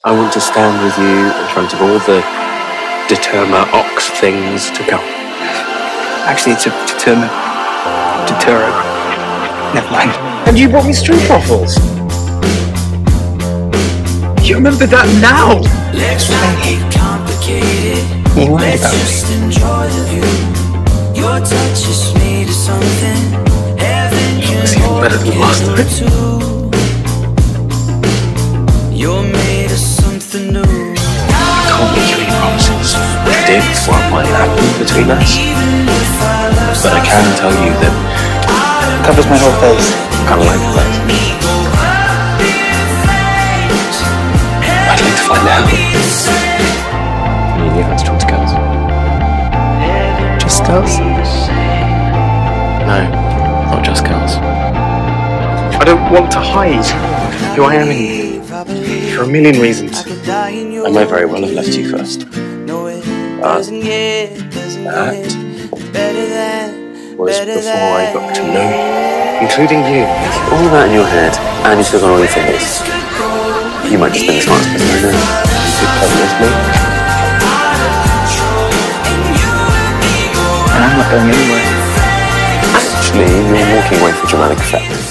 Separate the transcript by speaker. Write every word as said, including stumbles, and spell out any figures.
Speaker 1: I want to stand with you in front of all the determa ox things to come.
Speaker 2: Actually, it's a determa... Deterra. Never mind.
Speaker 1: And you brought me street waffles. You remember that now?
Speaker 2: Let's make it complicated. You worried about me? Your touch is made of something. Heaven
Speaker 1: It's even better than last night.
Speaker 2: You're made of something new.
Speaker 1: I can't make you any promises. Predict what might happen between us. But I can tell you that
Speaker 2: it covers my whole face.
Speaker 1: I like that. I'd like to find out. You knew how to talk to girls.
Speaker 2: Just girls?
Speaker 1: No, not just girls. I don't want to hide who I am in you. For a million reasons. I may very well have left you first. But that was before I got to know you, including you. All that in your head, and you still got all your fingers. You might just be the smartest person I know. You could come with me.
Speaker 2: And I'm not going anywhere.
Speaker 1: Actually, you're walking away for dramatic effect.